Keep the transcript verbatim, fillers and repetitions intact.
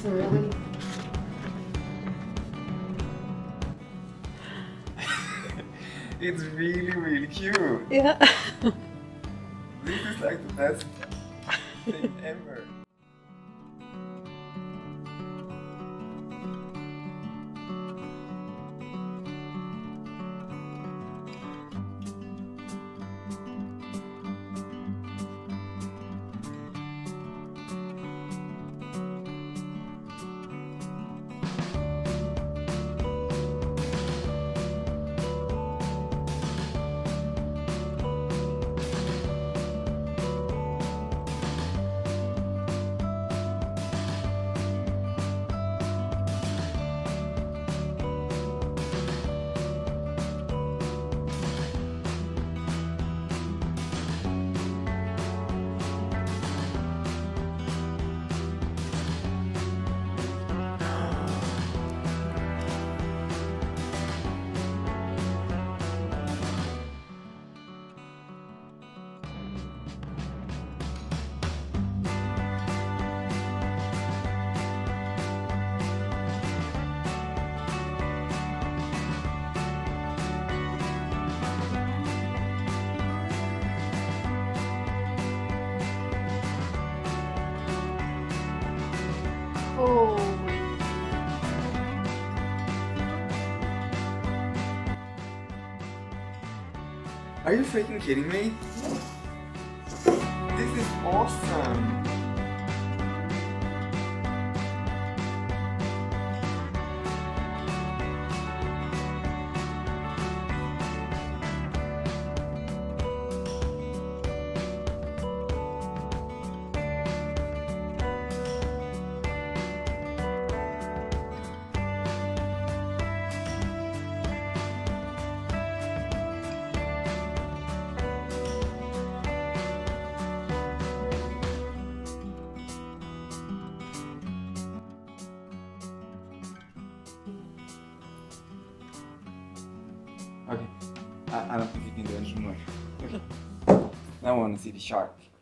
Really? It's really, really cute. Yeah. This is like the best thing ever. Oh. Are you freaking kidding me? This is awesome! Okay, I, I don't think you can do anything more. Okay. Now I want to see the shark.